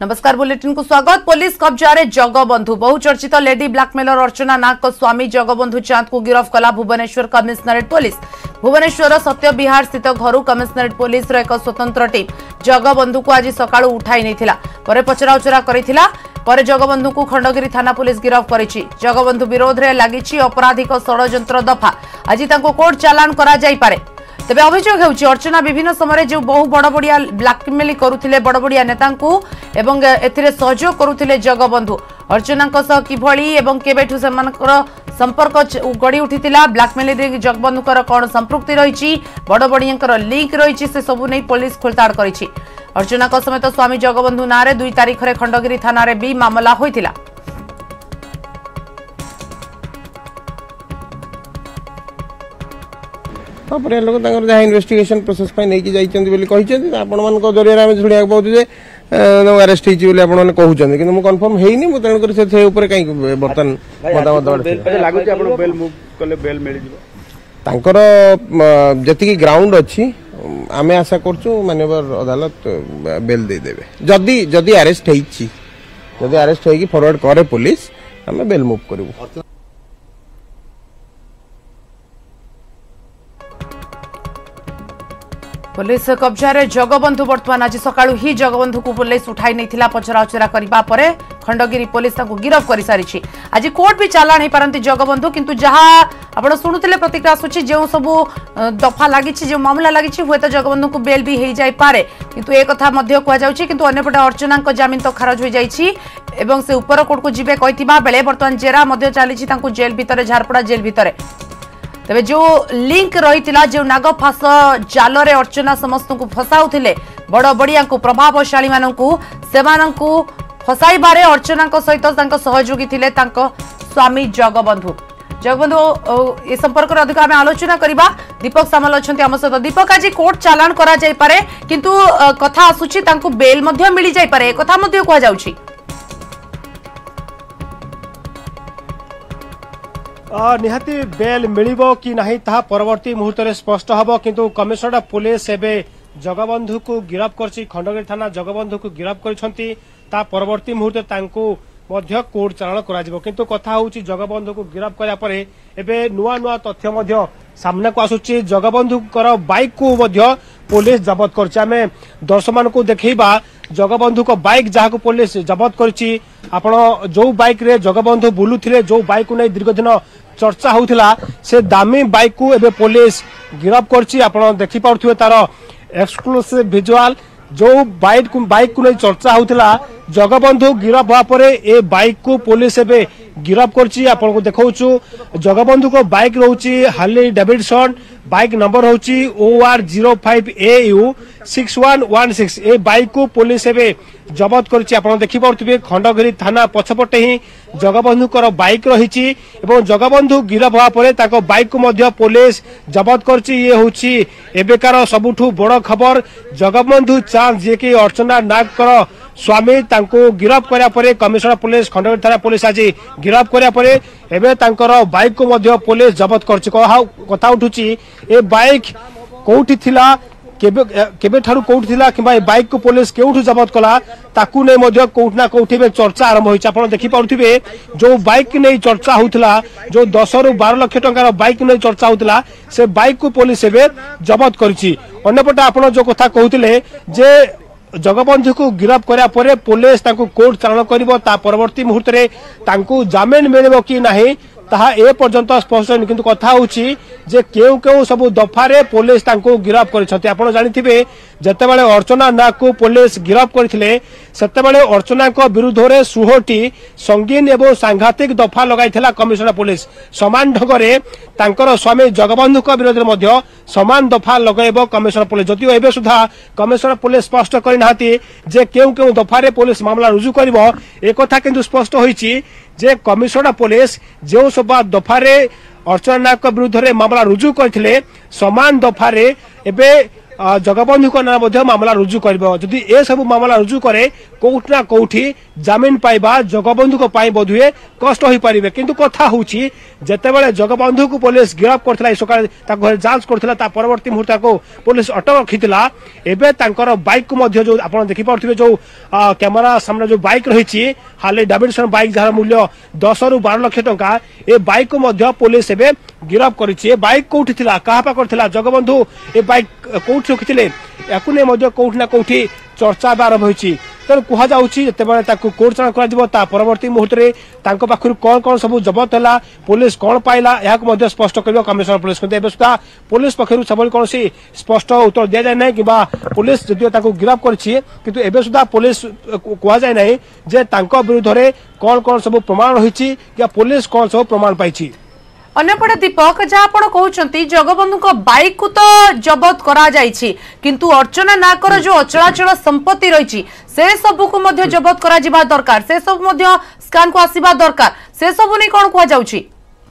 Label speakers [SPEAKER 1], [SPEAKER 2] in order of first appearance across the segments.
[SPEAKER 1] नमस्कार बुलेटिन को स्वागत। पुलिस कब्जा रे जगबंधु बहुचर्चित लेडी ब्लैकमेलर अर्चना नाग स्वामी जगबंधु चांद को गिरफ कला भुवनेश्वर कमिश्नरेट पुलिस। भुवनेश्वर सत्य विहार स्थित घर कमिश्नरेट पुलिस एक स्वतंत्र टीम जगबंधु को आज सकाळु उठाई नैथिला परे पचराउचरा करिथिला परे जगबंधु को खंडगिरी थाना पुलिस गिरफ करिछि। जगबंधु विरोध रे लागिछि अपराधिक षडयंत्र दफा आज तांको कोर्ट चालान करा जाई पारे। तेबे अभियोग होउछि अर्चना विभिन्न समय जो बहु बड़बड़िया ब्लैकमेल करुथिले बड़बड़िया नेता एवं एथिरे सहयोग करुथिले जगबंधु। अर्चना किभली एवं केबेठु सेमानकर संपर्क गड़ी उठितिला ब्लैकमेल रे जगबंधुकर कोन संपृक्ति रहिछि बड़बड़ियांकर लिंक रहिछि से सबु नै पुलिस खोलताड़ करिछि। अर्चना समेत स्वामी जगबंधु नारे 2 तारिख रे खंडगिरी थाना रे भी मामला होइतिला।
[SPEAKER 2] लोग जहाँ इन्वेस्टिगेशन प्रोसेस नहीं जाइए आपण जरिए आम शुणा पाऊँ अरेस्ट होने कहते कि कन्फर्म होनी मुझे कहीं बर्तमान जी ग्राउंड अच्छी आम आशा करूँ माननीय अदालत बेल देदेवे जदि जदि अरेस्ट जदि अरेस्ट हो फॉरवर्ड करे पुलिस आम बेल मूव करूँ।
[SPEAKER 1] पुलिस कब्जा रे जगबंधु वर्तमान आज सकाळु ही जगबंधु को पुलिस उठाई नैथिला पचराउचरा करबा परे खंडगिरी पुलिस ताको गिरफ करि सारिछि। आज कोर्ट भी चालान हे पारंती जगबंधु किंतु जहा आपण सुनुथिले प्रतिक्रिया आसुछि जे सबु दफा लागिछि जे मामला लागिछि होय त जगबंधु को बेल भी हे जाय पारे किंतु एक कथा मध्य कुआ जाउछि किंतु अन्यपटे अर्चना को जामिन तो खारज हो जाइछि एवं से ऊपर कोर्ट को जिबे कहितिबा बेले वर्तमान जेरा मध्य चालिछि ताको जेल भितरे झारपड़ा जेल भितरे। तेबे जो लिंक रही जो नागफास जाल रे अर्चना समस्त को फसाउथिले बड़ बड़िया को प्रभावशाली मानकू सेमानकू फसाइबारे अर्चना सहित सहयोगी थिले तांको स्वामी जगबंधु। जगबंधु ए संपर्क अधिक आम आलोचना करबा दीपक सामल अच्छा आम सहित। दीपक आज कोर्ट चालान करा जाय पारे किंतु कथा आसुछि तांको बेल मध्य मिली जाय पारे कथा मध्य कुआ जाउछि।
[SPEAKER 3] निहाती बेल मिलिबो कि नहीं ता परवर्ती मुहूर्त में स्पष्ट हबो किंतु कमिश्नरेट पुलिस एबे जगबंधु को गिरफ करछि खंडगिरी थाना जगबंधु को गिरफ करछंती ता परवर्ती मुहूर्त तांको मध्य कोर्ट चालान करा जिवो किंतु कथा होउछि जगबंधु को गिरफ करा परे एबे नुआ नुआ तथ्य मध्य सामने को आसुछि। जगबंधु कर बाइक को मध्य पुलिस जब्त करछि। आमे दर्शक को देखैबा जगबंधु को बाइक जहाँ को पुलिस जब्त करछि। आपण जो बाइक रे जगबंधु बुलुथिले जो बाइक को नै दीर्घ दिन चर्चा होउथिला से दामी बाइक को एबे पुलिस गिरफ करछि। आपण देखि पाउथिबे तार एक्सक्लूसिव विजुअल जो बाइक को नै चर्चा होउथिला जगबंधु गिरफ हुआ परे ए बाइक को पुलिस एबे गिरफ करछि। आपण को देखौछु जगबंधु को बाइक रहउछि हार्ली डेविडसन बाइक नंबर होउछि OR05AU 6116 ए बाइक को पुलिस एबे जब्त करछि। आपण देखि पाउथिबे खंडगिरी थाना पछपटे ही जगबंधु कर बाइक रहिछि एवं जगबंधु गिरफ हुआ परे ताको बाइक को मध्य पुलिस जब्त करछि। ये होउछि एबेकार सबुठु बड़ खबर। जगबंधु चांद जे कि अर्चना नाग कर स्वामी तांको गिरफ करा परे कमिश्नर पुलिस खंडगिरी थाना पुलिस आज गिरफ करा परे एबे तांकर बाइक को मध्य पुलिस जब्त करछि। कथा उठुछि ए बाइक कोठी थिला केबे ठारू कोठी थिला किबा ए बाइक को पुलिस केउठु जब्त कला ताकू नै मध्य कोठना कोठी बे चर्चा आरंभ होइछ। आपण देखि पाउथिबे जो बाइक नै चर्चा होउतला जो 10 रु 12 लाख टंकार बाइक नै चर्चा होउतला से बाइक को पुलिस एबे जब्त करछि। अन्यपटे आपण जो कथा कहउतिले जे जगबंधु को गिरफ करा परे पुलिस तांको कोर्ट चालान करिवो ता परवर्ती मुहूर्त रे तांको जामिन मिलिबो कि नाही ताहा ए पर्यंत स्पष्ट नहीं किंतु कथा होउछि जे केउ केउ सब दफारे पुलिस तांको गिरफ करिसथि। आपण जानिथिबे जतेबेले अर्चना नाग को पुलिस गिरफ करथिले सेतेबेले अर्चना को विरुद्ध रे 16टी संगीन एवं सांघातिक दफा लगाइथिला कमिश्नर पुलिस। समान ढंगरे तांकर स्वामी जगबंधु को विरोध रे मध्य समान दफा लगाइबो कमिश्नर पुलिस। जदिओ एबे सुधा कमिश्नर पुलिस स्पष्ट करि नाहति जे केउ केउ दफारे पुलिस मामला रुजु करिवो ए कथा किंतु स्पष्ट होइछि जे कमिश्नर पुलिस जो सब दफारे अर्चना नाग विरुद्ध रे मामला रुजु करथिले समान दफारे एबे जगबंधु ना मामला रुजु कर जदि ए सब मामला रुजु करे कोउठ ना कोउठी जामिन पाइबा जगबंधु बोधुए कष्ट हो पारे किंतु कथा हूँ जितेबाला जगबंधु को पुलिस गिरफ करथिला सका घर जांच करथिला परवर्ती मुहूर्त को पुलिस अटक रखिथिला एबे तांकर बाइक को मध्य जो आपण देखि पाउथिबे जो कैमरा सामने जो बाइक रही हार्ले डेविडसन बाइक जार मूल्य 10 रु 12 लाख टंका ए बाइक को मध्य पुलिस एबे गिरफ करिछि। बाइक कोउठी थिला कहा पाकर थिला जगबंधु ए बाइक कोउठी रखिथिले याकु ने मध्य कोउठी ना कोउठी चर्चा आरंभ होइछि। तेणु कह जाते कोर्ट चालाण कर परवर्ती मुहूर्त में पाखु कौन कौन सब जबत है पुलिस कौन पाइला यह स्पष्ट कर कमिशनर पुलिस एवं सुधा पुलिस पक्षर सब कौन स्पष्ट उत्तर दि जाए ना कि पुलिस जदिव गिरफ कर सुधा पुलिस कह जाए ना जे विरुद्ध में कौन कौन सब प्रमाण रही पुलिस कौन सब प्रमाण पाई।
[SPEAKER 1] अन्यपटे दीपक जहाँ आप कहते जगबंधु बाइक को तो जबत करा जाइछि किंतु अर्चना नाकर जो अचलाचल संपत्ति रही से सबू को मध्य जबत करा जिबा दरकार से सब मध्य स्कैन को आसीबा दरकार से सब नहीं कौन कह जाउछि।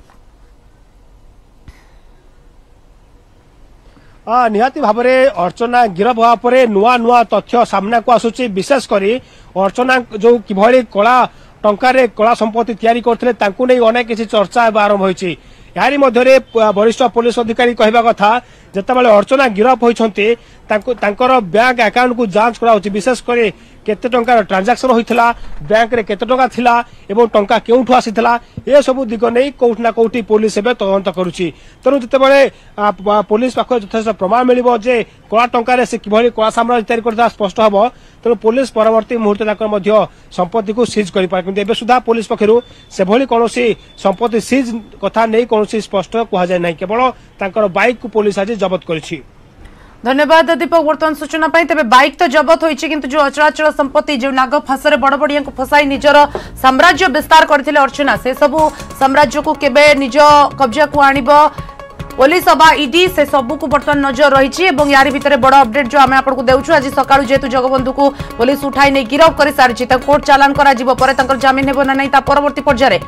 [SPEAKER 3] निहाती भाव में अर्चना गिरफ हुआ पर नुआ नुआ तथ्य सामना को आसुची विशेष करी अर्चना जो किभଳି कला टंकार कला संपत्ति तैयारी करथिले तांकु नै अनेक किसी चर्चा आरंभ होइछि। यारी मध्य वरिष्ठ पुलिस अधिकारी कहवा कथा जितेबाला अर्चना गिरफ होइछन्ते तांकर बैंक अकाउंट को जांच करा विशेष कर केते टंकार ट्रांजैक्शन होइथिला बैंक रे केते टंका थिला एवं टंका केउठु आसीथिला ए सब दिग नै कोउठ ना कोउठी पुलिस एबे तदंत करूछि। तेणु जितेबाला पुलिस पाख यथेष्ट प्रमाण मिलिबो जे कला टंकार से किभଳି कला साम्राज्य तैयारी करता स्पष्ट हबो तेणु पुलिस परवर्ती मुहूर्त ताकर मध्य संपत्ति को सीज करि पारे किंतु एबे सुधा पुलिस पक्षरु से भଳି कोनोसी संपत्ति सीज कथा नै कोनोसी स्पष्ट कहा जाय नै केवल ताकर बाइक को पुलिस आज जब्त करिछि।
[SPEAKER 1] धन्यवाद दीपक वर्तमान सूचना पाई। तेबे बाइक तो जबत होइछि किंतु जो अचलाचल संपत्ति जो नाग फासरे बड़ बड़िया को फसाई निजर साम्राज्य विस्तार करथिले अर्चना से सबु साम्राज्य को केबे निज कब्जा को आनिबो पुलिस अबा ईडी से सबु को बर्तमान नजर रही एवं यारी भितर बड़ अपडेट जो आम आपको देउछु आज सकाळु जेतु जगबंधु को पुलिस उठाई नै गिरफ कर सारिछि कोर्ट चालान करा जिवो परे तंकर जामिन हेबो ना नै ता परवर्ती पर्याय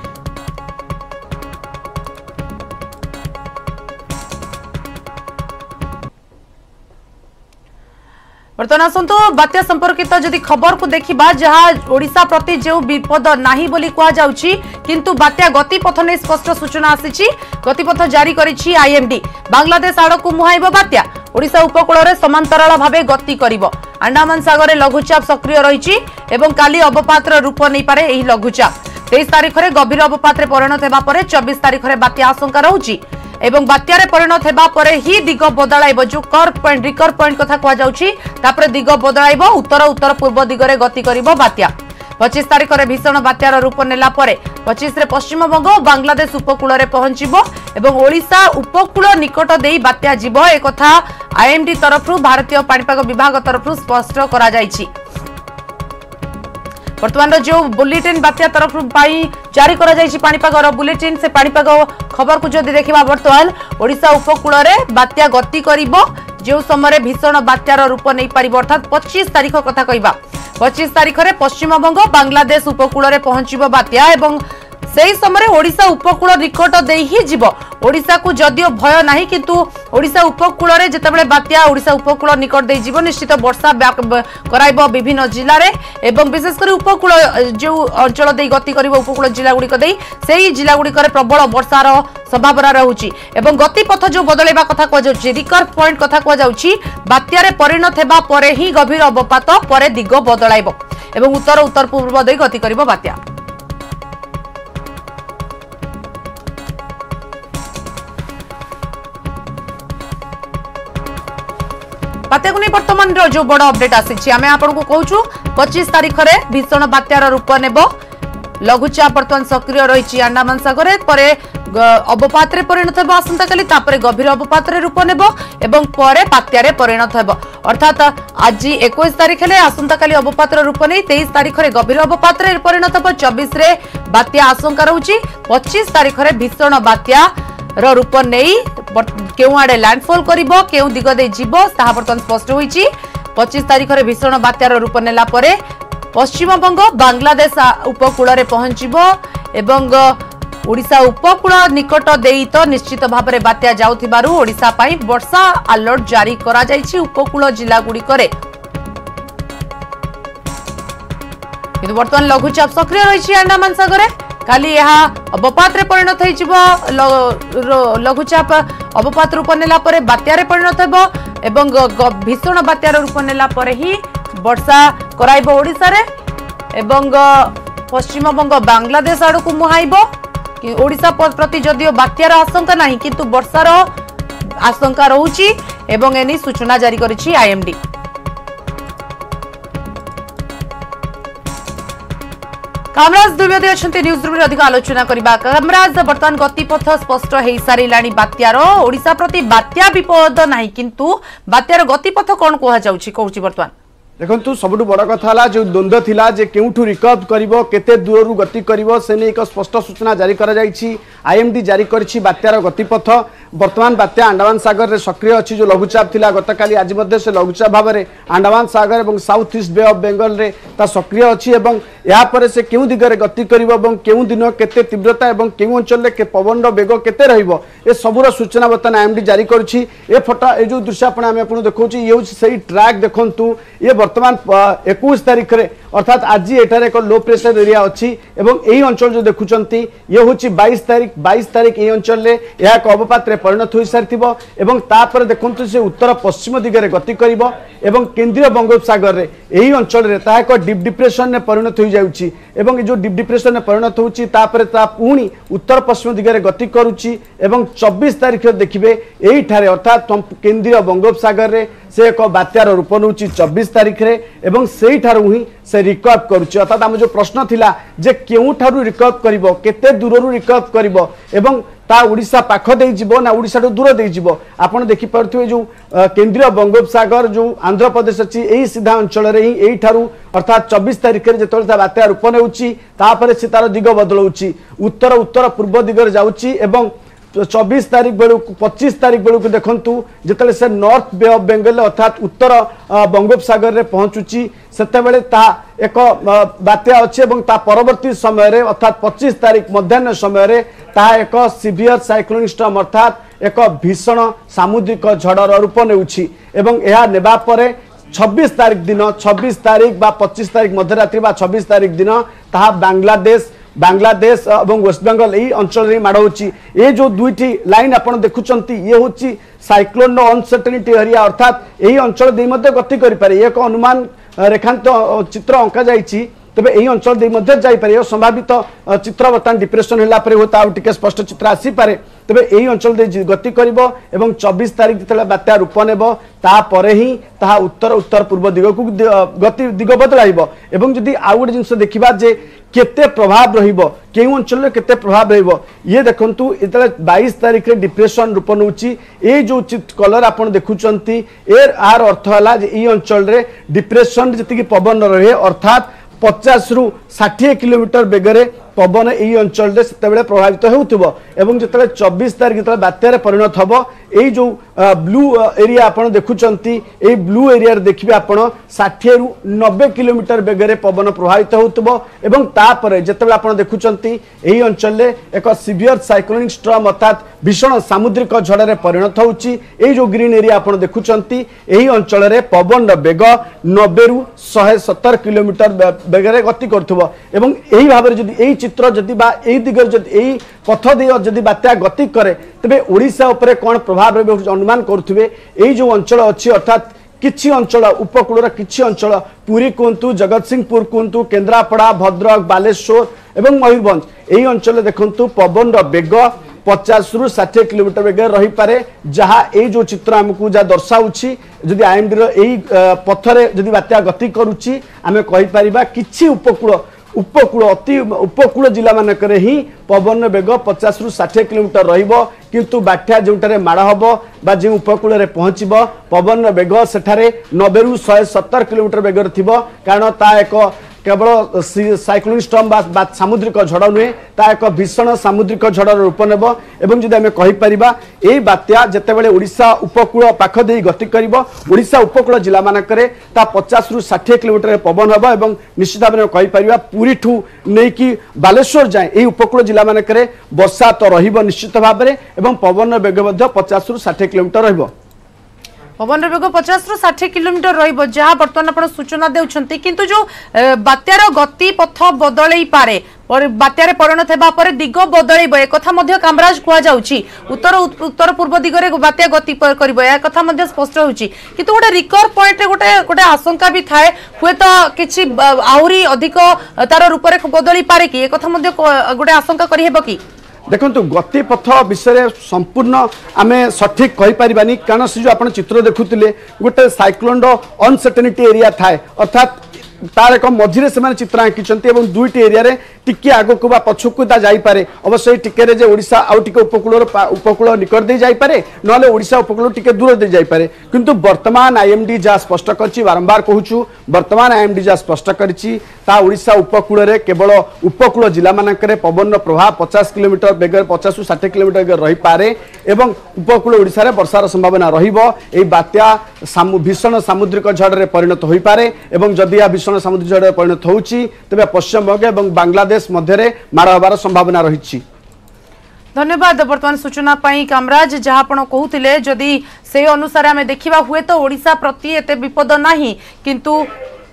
[SPEAKER 1] बर्तमान आसतु बात्या संपर्कित जदि खबर को देखा जहाँ ओडिशा प्रति जो विपद नाही बोली कह जाउछि किंतु बात्या गतिपथ नहीं स्पष्ट सूचना आसी गतिपथ जारी करिछि आईएमडी बांग्लादेश आड़ को मुहाइब बात्या ओडिशा उपकूल में समांतराल भाव गति करिब अंडमान सागर लघुचाप सक्रिय रही एवं काली अवपातर रूप नहीं पारे एही लघुचाप 23 तारिख में गभीर अवपात परिणत होगा 24 तारिख में बात्या आशंका रहुछि एवं बात्यारे परिणत हेबा परे ही दिग बदलाइब जो रिकर पॉइंट कथा कह जाउछि तापर दिग बदलाइब उत्तर उत्तर पूर्व दिगरे गति करिब बात्या 25 तारिख में भीषण बात्यार रूप नेला परे 25 रे पश्चिम बंग और बांग्लादेश उपकूल रे पहुंचिबो एवं ओडिशा उपकूल निकट देई बात्या जीव एक कथा आईएमडी तरफ भारतीय पाणीपाग विभाग तरफ स्पष्ट करा जाइछि। वर्तमान जो बुलेटिन बात्या तरफ जारी करा जाइछि पाणीपागर बुलेटिन से पाणीपाग खबर को जदि देखिबा वर्तमान ओडिशा उपकूल रे बात्या गति करिबो जो समय भीषण बात्यार रूप नहीं पारिबो अर्थात 25 तारिख कथा कहबा 25 तारिख रे पश्चिम बंग बांग्लादेश उपकूल रे पहुंचिबो बात्या एवं सेही समय ओडिशा उपकूल निकट देई ही जीव ओडिशा को जदियो भय नाही किंतु ओडिशा उपकूल रे जेतेबेले बात्या ओडिशा उपकूल निकट देई जीव निश्चित वर्षा कराइबो विभिन्न जिल्ला रे एवं विशेष कर उपकूल जो अंचल देई गति करिवो उपकूल जिल्ला गुडी देई सेही जिल्ला गुडी करे प्रबल वर्षार संभावना रहउची एवं गतिपथ जो बदलेबा कथा कह जाउची रिकर पॉइंट कथा कह जाउची बात्या रे परिणत हेबा परे ही गभीर अवपात परे दिग बदलाइबो एवं उत्तर उत्तर पूर्व देई गति करिवो बात्या। बात्या को नहीं वर्तमान जो बड़ अपडेट आसी आम आपको कहूँ 25 तारिख में भीषण बात्यार रूप नेब लघुचाप बर्तमान सक्रिय रही अंडमान सागर परे अवपात परिणत हो आसंता काली गभीर अवपात रूप नेब एवं परे बात्यारे परिणत हो अर्थात आज 21 तारिख में आसंता काली अवपात रूप नहीं 23 तारिख में गभीर अवपात परिणत हो 24 रे बात्या आशंका रहुछि 25 तारिख में भीषण बात्या रूप नहीं केउ आड़े लैंडफॉल करिबो केउ दिग दे जीवो ताहा बर्तमान स्पष्ट होईछि 25 तारिख में भीषण बात्यार रूप नेला परे पश्चिम बंग बांग्लादेश उपकूल रे पहुंचिबो एवं ओडिशा उपकूल निकट देई तो निश्चित भाव में बात्या जाउथिबारु ओडिशा पाई वर्षा अलर्ट जारी करा जायछि उपकूल जिला गुड़िकरे। किंतु वर्तमान लघुचाप सक्रिय रही अंडमान सागर काली यह अवपात परिणत हो लघुचाप अवपात रूप नेला परे बात्यारे परिणत हेबो एवं भीषण बात्यार रूप नेला परे ही वर्षा कराइबो ओडिशा रे एवं पश्चिम बंग बांग्लादेश आड़ को मुहाइबो। ओडिशा प्रति जदियो बात्यार आशंका नहीं किंतु वर्षार आशंका रहुची एवं एनी सूचना जारी करिछि आईएमडी। कामराज द्विवेदी अच्छा न्यूज रूम अधिक आलोचना करबा। कामराज बर्तमान गतिपथ स्पष्ट हो सारे बात्यार ओडिशा प्रति बात्या विपद नहीं किंतु बात्यार गतिपथ कौन कह जाउछि कहूछि बर्तमान
[SPEAKER 4] देखु सबुठ बड़ कथा जो द्वंद्व थिला जे केउठु रिकवर करिवो केते दूररु गति करिवो से ने एक स्पष्ट सूचना जारी करा जायछि। आईएमडी जारी करछि बात्यार गतिपथ वर्तमान बात्या अंडमान सागर रे सक्रिय अछि जो लघुचाप थिला गतकाली आज मध्ये से लघुचाप भाव में अंडमान सागर एवं south east bay of Bengal रे ता सक्रिय अछि एवं या परे से केउ दिगरे गति करिवो एवं केउ दिन केते तीव्रता एवं केउ अंचल रे पवन बेग केते रहिवो ए सबुर सूचना वर्तमान आईएमडी जारी करछि। ए फोटो ए जो दृश्य आपण देखौछि ये सही ट्रैक देखंतु ये वर्तमान 21 तारिख रे अर्थात आज एठारे एक लो प्रेशर एरिया अच्छी एवं यही अंचल जो देखुंत ये हूँ 22 तारिख ये अंचल में यह एक अवपात परिणत हो सारी एवं तापर देखु से उत्तर पश्चिम दिगरे गति करिवो एवं केंद्रीय बंगोपसागर रे यही अंचल में ता एक डीप डिप्रेशन में परिणत हो जाउछि एवं जो डीप डिप्रेशन में परिणत होउछि तापर ता पुणी उत्तर पश्चिम दिगरे गति करुछि एवं 24 तारिख देखिए यही ठारे अर्थात केंद्रीय बंगोपसागर रे से एक बात्यार रूप नौ 24 तारिख रे एवं से ही से रिकवर करुच्ची अर्थात आम जो प्रश्न थिला जे केउ ठारू रिकवर करिवो केते दूररु रिकवर करिवो एवं ता ओडिशा पाख देई जिवो ना ओडिशा तो दूर देई जिवो आपण देखि परथुवे जो केंद्रीय बंगोपसागर जो आंध्र प्रदेश अछि एही सीधा अंचल रे ही एही ठारू अर्थात 24 तारिख रे जेतोल ता बात्या रूप नेउची तापर से तार दिग बदलउची उत्तर उत्तर पूर्व दिगरे जाउची एवं 24 तारिख बेलू 25 तारिख बेलू देखु जिते से नॉर्थ बे ऑफ बेंगल अर्थात उत्तर बंगोपसागर रे पहुंचुची सेतेबेले ता एक बात्या अच्छे ता परवर्ती समय रे अर्थात 25 तारिख मध्याह्न समय रे ता एक सीवियर साइक्लोनिक स्टॉर्म अर्थात एक भीषण सामुद्रिक झड़र रूप नेउछि एवं यह नेबा परे 26 तारिख दिन 26 तारिख बा 25 तारिख मध्यरात्रि बा 26 तारिख दिन ता बांग्लादेश और वेस्ट बेंगल यही अंचल में माड़ होची ये जो दुईटी लाइन आपन देखुंत ये हूँ साइक्लोन अनसर्टेनिटी एरिया अर्थात यही अंचल दे गति करें एक अनुमान रेखांत चित्र अंका जाइए तेज यही अंचल दे जापर संभावित चित्र बर्तमान डिप्रेशन है होता आउ स्पष्ट चित्र आसीपे तेज यही अंचल दे गति कर 24 तारिख जो बात्या रूप नेब तापर ही ताहा उत्तर उत्तर पूर्व दिग को गति दिग बदलाइब एवं जदि आउ गोटे जिन देखा जे केते प्रभाव रहिबो केउ अंचल में केते प्रभाव रहिबो ये देखंतु इतले 22 तारिख रे डिप्रेशन रूप नउची ए जो कलर आपण देखुचंती आर अर्थ हला जे ई अंचल रे डिप्रेशन जति पवन रहे अर्थात 50 रु 60 किलोमीटर बेगरे पवन यही अंचल से प्रभावित होउथिबो एवं जिते 24 तारिख जो बात्यार परिणत हम यही जो ब्लू एरिया आपड़ देखुंती यही ब्लू एरिया देखिए आप 60 रु 90 किलोमीटर बेगरे पवन प्रभावित होउथिबो एवं तापर जिते आप देखुंती यही अंचल एक सीवियर साइक्लोनिक स्टॉर्म अर्थात भीषण सामुद्रिक झड़े परिणत होउची यही जो ग्रीन एरिया आप देखुंती यही अंचल में पवन बेग 90 रु 170 किलोमीटर बेगरे गति करथुबो एवं यही भाव में जदि यही चित्र जदि बा एही दिगर जदि एही पथ दे जदि बात्या गति करे तबे ओडिशा उपरे कोन प्रभाव रहे अनुमान करथुबे एही जो अंचल अछि अर्थात किछि अंचल उपकूल किछि अंचल पुरी कहतु जगत सिंहपुर कहतु केन्द्रापड़ा भद्रक बालेश्वर एवं मयूरभंज यही अंचल देखंतु पवन बेग 50 रु 60 किलोमीटर बेग रही पारे जहाँ ये जो चित्र आमको जहाँ दर्शाऊँगी जदि आईएमडी यही पथरे जदि बात्या गति करुच्ची आम कहीपर कि उपकूल अति उपकूल जिला मानक ही पवन बेग 50 रु 60 किलोमीटर रहिबो किंतु बात्या जोटारे माड़ हम बा जो उपकूल में पहुँचब पवन बेग सेठारे 90 रु 170 किलोमीटर बेगर थिबो कारण ता एक केवल साइक्लोनिक स्टॉर्म बा सामुद्रिक झड़ नुहे ता एक भीषण सामुद्रिक झड़र रूप नेब एवं जदि आम कहीपर यही बात्या जितेबाला ओडिशा उपकूल पाख दे गति कर ओडिशा उपकूल जिला मानकरे ता 50 ରୁ 60 किलोमीटर पवन हम और निश्चित भाव में कहीपर पुरी ठू नहीं बालेश्वर जाए यही उपकूल जिला मानकरे वर्षा तो रहिबो निश्चित भाव में पवन वेग 50 ରୁ 60 किलोमीटर रहिबो
[SPEAKER 1] पवन वेग 50 ରୁ 60 किलोमीटर रहिबो जहाँ बर्तमान आपण सूचना देउछंती किंतु जो बात्यार गति पथ बदलई पारे और बात्यारे परिणत हेबा परे दिग बदलैब ए कथा मध्य कामराज कुआ जाउची उत्तर उत्तर पूर्व दिगरे बात्या गति करब ए कथा मध्य स्पष्ट होउची किंतु गोटे रिकवर पॉइंट रे गोटे आशंका भी थाए हुए तो किछि आउरी अधिक तार रूप रे बदली पारे कि ए कथा मध्य गोटे आशंका करि हेबो कि
[SPEAKER 4] देखो गतिपथ विषय संपूर्ण आम सठिक कहीपरानी कारण से जो आप चित्र देखुले गोटे साइक्लोन अनसर्टेनिटी एरिया थाए अर्थात तार एक मझे से चित्र आंकिंट दुईट एरिया टिके आगक पछकू जापे अवश्य टिके जे ओडिशा आउ टिके उपकूल निकट दे जापे ना ओडिशा उपकूल टिके दूर दे जापे किंतु वर्तमान आईएमडी जहाँ स्पष्ट कर बारंबार कहूँ वर्तमान आईएमडी जहाँ स्पष्ट करा ओडिशा उपकूल रे केवल उपकूल जिला मानक पवन प्रभाव 50 किलोमीटर बेगर 50 ରୁ 60 किलोमीटर बेगर रही पारे एवं उपकूल ओडिशा रे वर्षार संभावना रहिबो एई बात्या भीषण सामुद्रिक झड़े परिणत हो पारे एवं जदि या भीषण सामुद्रिक झड़े परिणत होउची तबे पश्चिमबंग एवं बांग्लादेश मध्य माड़ हबार संभावना रही।
[SPEAKER 1] धन्यवाद वर्तमान सूचना पाई कामराज जहाँ आपण कहूतिले जदि से अनुसार आमे देखिबा हुए तो ओडिशा प्रति एते विपद नाही किंतु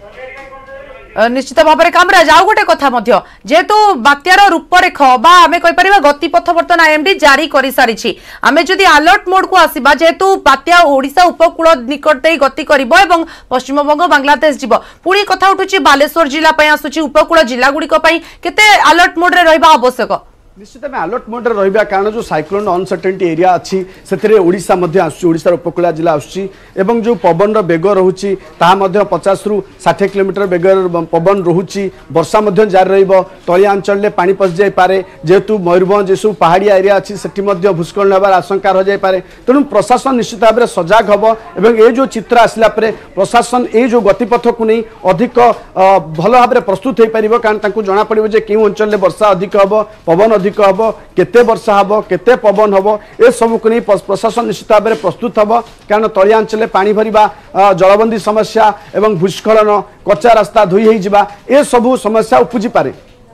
[SPEAKER 1] निश्चित भाव में कामराज आउ गोटे कथा जेहेतु बात्यार रूपरेख बा आम कहीपर गतिपथ बर्तमान आईएमडी जारी कर सारी आम जदि अलर्ट मोड को आसवा जेहेतु बात्या ओडिशा उपकूल निकट दे गति कर पश्चिमबंग बांग्लादेश जीव पुणी कथा उठुची बालेश्वर जिला आसूची उपकूल जिला गुड़िक केते अलर्ट मोड रे रहिबा आवश्यक
[SPEAKER 4] निश्चित आम अलर्ट मोड्रे रहा कारण जो साइक्लोन अनसर्टेनिटी एरिया अच्छी से ओडिशा ओडिशार उपकूल जिला आसुच्ची जो पवन बेग रोचे 50 ରୁ 60 किलोमीटर बेगर पवन रोचे वर्षा जारी रलिया अंचल में पानी पशि जापे जेहेतु मयूरभंज सब पहाड़िया एरिया अच्छी से भूस्खलन होबार आशंका रही जापे तेणु प्रशासन निश्चित भाव में सजग हम और ये जो चित्र आसला प्रशासन ये जो गतिपथ को नहीं अधिक भल भाव में प्रस्तुत हो पार कारण जना पड़ो क्यों अंचल में वर्षा अधिक हम पवन अधिक हम केते वर्षा हम केते पवन हम ए सब को नहीं प्रशासन निश्चित भाव में प्रस्तुत हम कारण तलिया अंचल पानी भरवा जलबंदी समस्या एवं भूस्खलन कच्चा रास्ता धोई होइजिबा ए सब समस्या उपजी पारे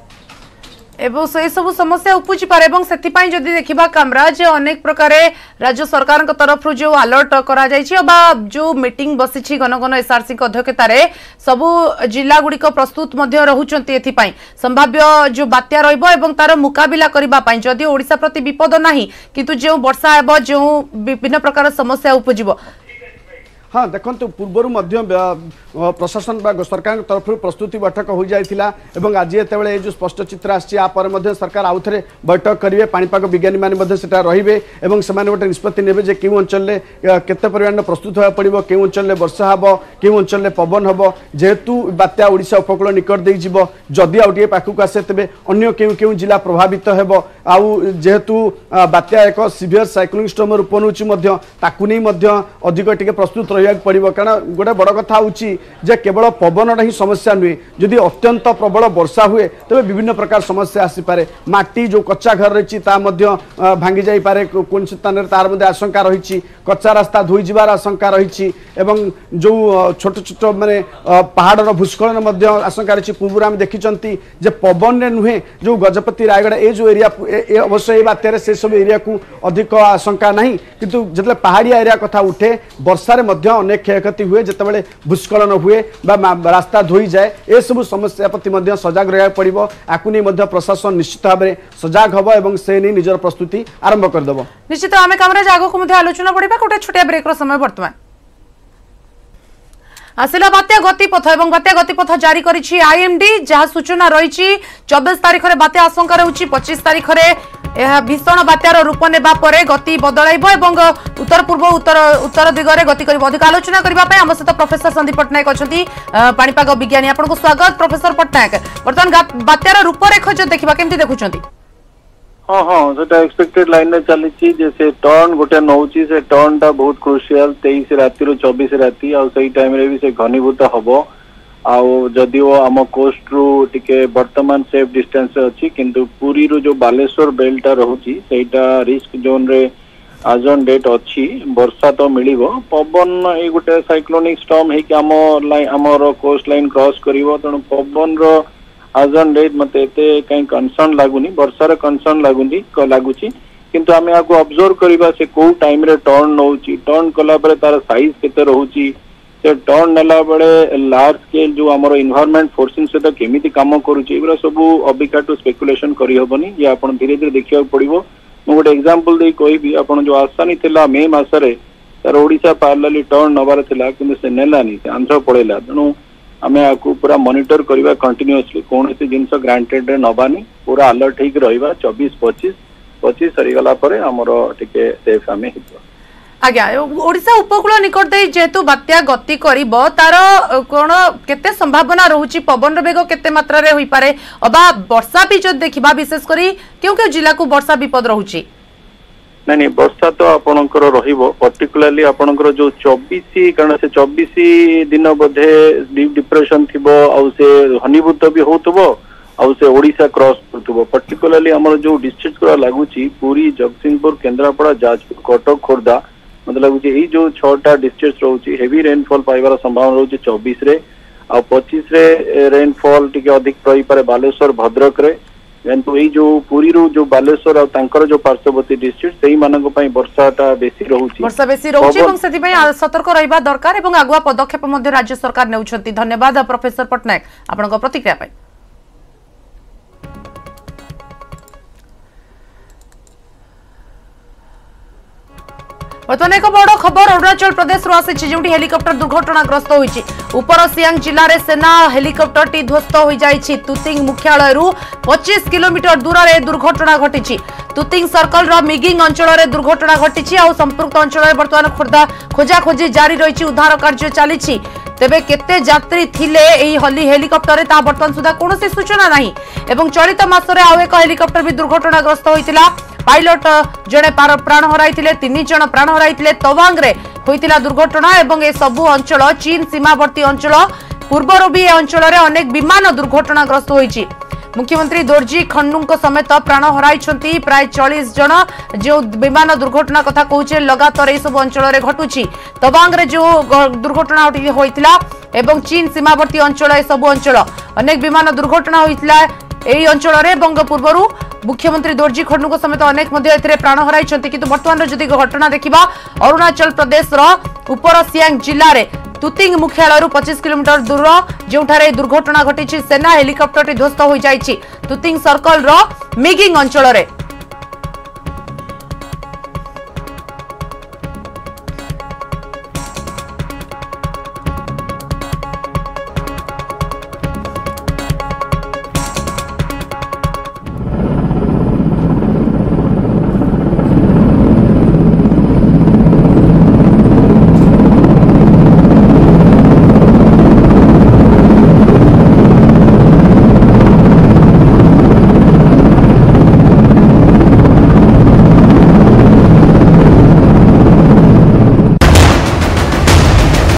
[SPEAKER 1] एवं से सब समस्या उपजी पारे एवं सेथिपाई जदि देखिबा कामराज अनेक प्रकार राज्य सरकार तरफ जो अलर्ट करा जायछि बा जो मीटिंग बसिछि घन घन एसआरसी अध्यक्षतार सबु जिला गुड़िक प्रस्तुत रहुचंती एथिपाई संभाव्य जो बात्या रहिबो एवं तार मुकाबिला करबा पाई जदि ओडिशा प्रति विपद नाही किंतु जो वर्षा हेबो जो विभिन्न प्रकार समस्या उपजिबो
[SPEAKER 4] हाँ देखो पूर्वर प्रशासन सरकार तरफ प्रस्तुति बैठक हो जाता आज ये जो स्पष्ट चित्र आपर सरकार आउ थे बैठक करेंगे पाणीपाग विज्ञानी मैंने रे गोटे निष्पत्ति ने क्यों अंचल केते परिमाण प्रस्तुत होगा पड़ो क्यों अंचल वर्षा हम क्यों अंचल पवन हम जेहेतु बात्या ओडिशा उपकूल निकट दे जदि आउे पाखक आसे तेज अन्य क्यों क्यों जिला प्रभावित हो जेहेतु बात्या एक सीवियर साइक्लोनिक स्टॉर्म रूप नौकरी अधिक टे प्रस्तुत रही पड़ो कारण गोटे बड़ कथा जे केवल पवन ही समस्या नुहे जदि अत्यंत प्रबल वर्षा हुए तेज विभिन्न प्रकार समस्या आसीपे माटी जो कच्चा घर रही भांगी जापे कौन स्थान तार आशंका रही कच्चा रास्ता धोई जबार आशंका रही जो छोट छोट माने पहाड़ भूस्खलन आशंका रही पूर्व आम देखी पवन रे नुहे जो गजपति रायगढ़ ये जो एरिया अवश्य बात्यार से सब एरिया को अधिक आशंका नहीं किंतु जो पहाड़िया एरिया कथा उठे वर्षा अनेक क्षयक्षति हुए जितेबाला भूस्खलन हुए रास्ता धोई जाए ये सब समस्या प्रति सजग रहा पड़ो आपको नहीं प्रशासन निश्चित भाव में सजग हम और से नहीं निजर प्रस्तुति आरंभ करदेव
[SPEAKER 1] निश्चित आम कमराज आगक आलोचना बढ़ा गोटे छोटिया ब्रेक समय बर्तमान आसिला बात्या गतिपथ और बात्या गतिपथ जारी करिछि आईएमडी जहाँ सूचना रही 24 तारिख में बात्या आशंका रही 25 तारिख में भीषण बात्यार रूप नेबा परे गति बदलाइब एवं उत्तर पूर्व उत्तर दिगरे गति करिब अधिक आलोचना करबा आम सहित प्रोफेसर संदीप पट्टनायक अच्छी पाणीपाग विज्ञानी आपको स्वागत प्रोफेसर पट्टनायक बर्तमान बात्यार रूपरेख जो देखा केमती देखुंत
[SPEAKER 5] हाँ हाँ से एक्सपेक्टेड लाइन में चली से टर्न गोटे नौ से टर्न टा बहुत क्रुशियल 23 राति 24 राति से टाइम रे भी से घनीभूत हम आउ जदिओ आम कोस्ट रु टिके वर्तमान सेफ डिस्टेंस अच्छी किंतु पुरी रु जो बालेश्वर बेल्टा रहुची सेटा रिस्क जोन रे आज ऑन डेट अच्छी वर्षा तो मिलिबो पवन ए गुटे साइक्लोनिक स्टॉर्म हे कि आमर कोस्ट लाइन क्रॉस करिवो तणु पवन रो आज ऑन डेट मते एते कहीं कंसर्न लागुनी वर्षा रे कंसर्न लागुची किंतु आमे आको ऑब्जर्व करिबा से को टाइम रे टर्न नउची टर्न कला परे तार साइज केते रहउची से टर्न नेला बड़े लार्ज स्केल जो आमर इन्वायरमेंट फोर्सिंग से केमिति काम करूची एबरा सब अबिका टू स्पेकुलेशन करि हबनी जे आपण धीरे धीरे देखिया पड़िबो मु गोटे एग्जांपल दे कहबी आपण जो आसानी थिला मे मासरे तार ओडिसा पार्लली टर्न नबार थिला किंतु से नेलानी से आंध्र पळेला तणु आमे आकु पूरा मॉनिटर करिवा कंटीन्यूअसली कोनोसी जिंस ग्रांटेड रे नबानी पूरा अलर्ट हेक रहिबा 24-25 सरीगला परे हमरो टिके सेफ आमे हितो
[SPEAKER 1] आज्ञा ओडिशा उपकूल निकट दे जेतु बात्या गति करिवो तार कोन केते संभावना रहउची पवन वेग केते मात्रा रे होई पारे अबा वर्षा भी जो देखिबा विशेष करी क्यों जिला को वर्षा विपद रहउची
[SPEAKER 5] नहीं वर्षा तो आपणकर रहिबो पर्टिकुलरली आपणकर जो 24 कारण से 24 दिन बोधे डिप्रेशन थिबो आ से हनीभूत भी होतबो आ से ओडिशा क्रॉस करतबो पर्टिकुलरली हमर जो डिस्ट्रिक्ट को लागुची पूरी जगतसिंहपुर केंद्रापड़ा जाजपुर कटक खोर्धा मतलब यही जो 6टा डिस्ट्रिक्ट रहउची हेवी रेनफॉल पाइबार संभावना रहउची 24 रे आ 25 रे रेनफॉल टिके अधिक रही पारे बालेश्वर भद्रक रे किंतु यही जो पूरी रू जो बालेश्वर और तांकर जो पार्श्ववर्ती डिस्ट्रिक्ट सेही मानक पई वर्षाटा बेसी रहउची
[SPEAKER 1] वर्षा बेसी रहउची एवं सेति पई सतर्क रहिबा दरकार एवं आगुआ पदक्षेप मध्ये राज्य सरकार नेउछंती धन्यवाद प्रोफेसर पटनायक आपनक प्रतिक्रिया पई बर्तमान एक बड़ खबर अरुणाचल प्रदेश जो हेलिकप्टर दुर्घटनाग्रस्त होती उपर सियांग जिले में सेना हेलिकप्टर टी ध्वस्त हो जाइछि तुतिंग मुख्यालय 25 किलोमीटर दूर में दुर्घटना घटी तुतिंग सर्कल मिगिंग अंचल में दुर्घटना घटी आ संपृक्त अंचल में बर्तमान खोजाखोजी जारी रही उद्धार कार्य चली तेबे केते यात्री थिले एही हेलिकप्टर ता बर्तमान सुधा कोनोसी सूचना नाही एवं चलित मासरे आउ एक हेलिकप्टर भी दुर्घटनाग्रस्त होइतिला पायलट जड़े प्राण हराइथिले 3 जण प्राण हराइथिले तवांग रे होइतिला दुर्घटना एवं ए सबु अंचल चीन सीमावर्ती अंचल पूर्वरु भी ए अंचल रे अनेक विमान दुर्घटनाग्रस्त होइछि मुख्यमंत्री दोरजी खन्नु समेत प्राण हराई प्राय 40 जन जो विमान दुर्घटना कथा कहूचे लगातार यह सब अंचल घटुची तवांग रे जो दुर्घटना होइतिला एवं चीन सीमावर्ती अंचल सब अंचल अनेक विमान दुर्घटना होइतिला एही अंचल रे पूर्वरु मुख्यमंत्री दोरजी खन्नु समेत अनेक प्राण हराई किंतु वर्तमान जदि घटना देखा अरुणाचल प्रदेश उपर सियांग जिले में तुतिंग मुख्यालय 25 किलोमीटर दूर जो दुर्घटना घटी सेना हेलिकप्टर ध्वस्त हो जाइछि तुतिंग सर्कल मिगिंग अंचल